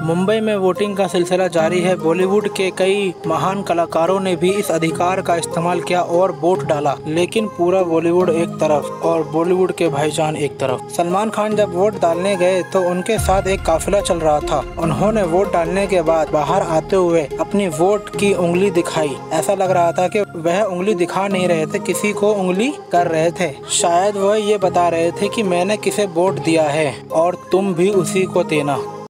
मुंबई में वोटिंग का सिलसिला जारी है। बॉलीवुड के कई महान कलाकारों ने भी इस अधिकार का इस्तेमाल किया और वोट डाला, लेकिन पूरा बॉलीवुड एक तरफ और बॉलीवुड के भाईजान एक तरफ। सलमान खान जब वोट डालने गए तो उनके साथ एक काफिला चल रहा था। उन्होंने वोट डालने के बाद बाहर आते हुए अपनी वोट की उंगली दिखाई। ऐसा लग रहा था कि वह उंगली दिखा नहीं रहे थे, किसी को उंगली कर रहे थे। शायद वह ये बता रहे थे कि मैंने किसे वोट दिया है और तुम भी उसी को देना।